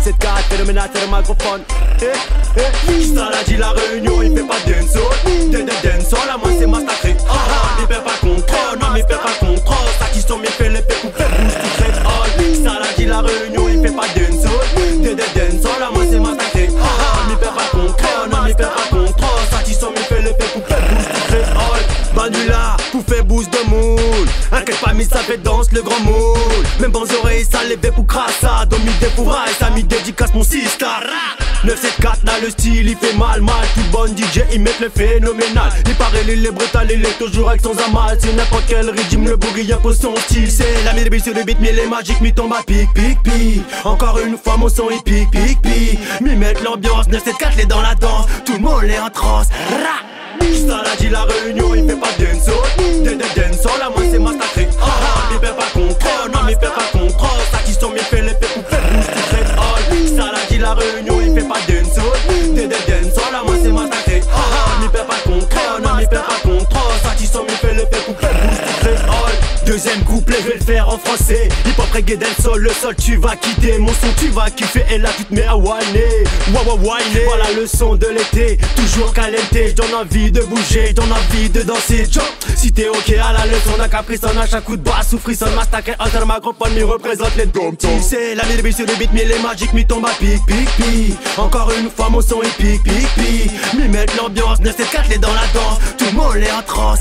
974, phénoménateur microphone. Ça l'a dit la réunion, il fait pas de dancehall, la moi c'est massacré. Il fait pas contrôle, non mais il fait pas contrôle. Ça qui sont mes fait les fait couper, bouge tout fait all. Ça l'a dit la réunion, il fait pas de dancehall, la moi c'est massacré. Il fait pas contrôle, non mais il fait pas contrôle. Ça qui sont mes fait les fait couper, bouge tout fait all. Bandula, pour faire bouge de moule. Inquiète pas, mais ça fait danse le grand moule. Même bons oreilles, ça les fait pour crassa. Domi des fourrailles, ça m'y dédicace mon sister. 974 là le style il fait mal. Tout bon DJ il met le phénoménal. Il paraît il est brutal, il est toujours avec son amal. Sur n'importe quel régime le bourri impose son style. C'est la mire sur le beat mais les magiques m'y tombe à pic. Encore une fois mon son il pique. M'y mettre l'ambiance, 974 les dans la danse. Tout le monde est en transe. Ça l'a dit la réunion, il fait pas dancehall, la moi c'est massacré. Il fait pas contrôle, non mais il fait pas contrôle. Ça qui sont mes fait les fait couper, bouge tout fait all. Ça l'a dit la réunion, il fait pas dancehall, la moi c'est massacré. Il fait pas contrôle, non mais il fait pas contrôle. Ça qui sont mes fait les fait couper, bouge tout fait all. Deuxième couplet, je vais le faire en français. Hip hop reggae dancehall, le sol tu vas quitter. Mon son tu vas kiffer et là tu te mets à whiner. Whiner. Voilà le son de l'été, toujours calenté. J'donne envie de bouger, j'donne envie de danser. Si t'es ok à la leçon d'un caprice, on a chaque coup de basse ou frisson. Massacre entre ma groupe, m'y représente les dom. C'est la mille sur le beat, mais les magiques m'y tombent à pic. Encore une fois mon son il pique. M'y mettre l'ambiance, 974 les dans la danse. Tout le monde est en transe.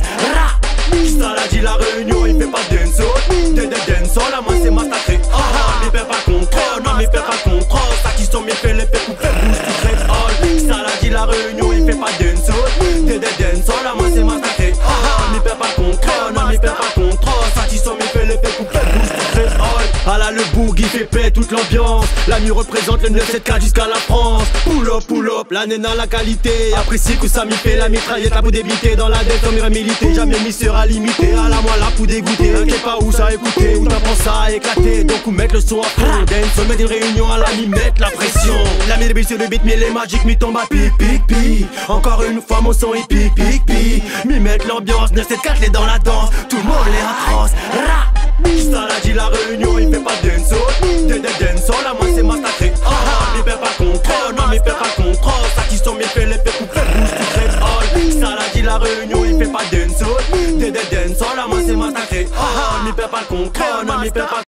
Ça l'a dit la réunion, il fait pas dancehall, la moi c'est massacré. Il fait pas contrôle, non mais il fait pas contrôle. Ça qui sont mes fait les fait couper, bouge tout fait all. Ça l'a dit la réunion, il fait pas dancehall, la moi c'est massacré. Il fait pas contrôle, non mais il fait pas contrôle. Ça qui sont mes fait les fait couper, bouge tout fait all. Ah là le boug il fait paix toute l'ambiance. La nuit représente le 974 jusqu'à la France. Pull up, la nena la qualité. Apprécie que ça m'y fait la mitraillette, la pour débiter. Dans la dette on ira militer, jamais m'y sera limité. À la moi là pour dégoûter, t'es pas où ça écouter. Où t'apprends ça à éclater, donc où mettre le son à fond. Dance, mettre une réunion à la limite, la pression. La mille sur le beat, mais les magiques m'y tombent à pic. Encore une fois mon son il pique. M'y mettre l'ambiance, 974 les dans la danse. Tout le monde est en transe. Ça l'a dit la réunion, il fait pas dancehall, la moi c'est massacré. Il fait pas contrôle, non mais il fait pas contrôle. Ça qui sont mes fait les fait couper, bouge tout fait all. Ça l'a dit la réunion, il fait pas dancehall, la moi c'est massacré. Il fait pas contrôle, non mais il fait pas